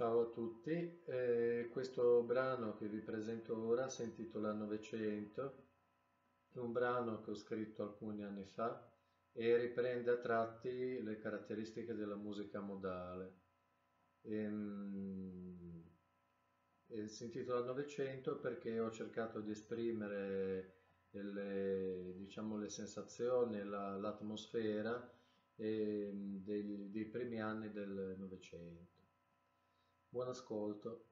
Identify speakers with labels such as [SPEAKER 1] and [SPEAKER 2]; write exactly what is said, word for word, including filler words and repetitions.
[SPEAKER 1] Ciao a tutti, eh, questo brano che vi presento ora si intitola Novecento, è un brano che ho scritto alcuni anni fa e riprende a tratti le caratteristiche della musica modale. Ehm, e si intitola Novecento perché ho cercato di esprimere le, diciamo, le sensazioni, e la- l'atmosfera ehm, dei, dei primi anni del Novecento. Buon ascolto.